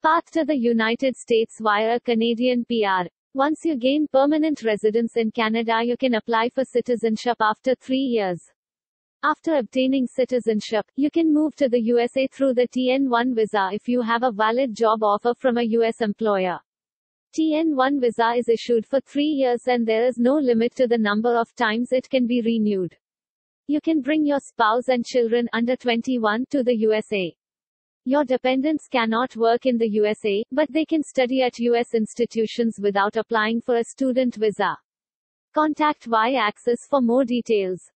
Path to the United States via a Canadian PR. Once you gain permanent residence in Canada, you can apply for citizenship after 3 years. After obtaining citizenship, you can move to the USA through the TN1 visa if you have a valid job offer from a US employer. TN1 visa is issued for 3 years and there is no limit to the number of times it can be renewed. You can bring your spouse and children under 21 to the USA. Your dependents cannot work in the USA, but they can study at US institutions without applying for a student visa. Contact Y-Axis for more details.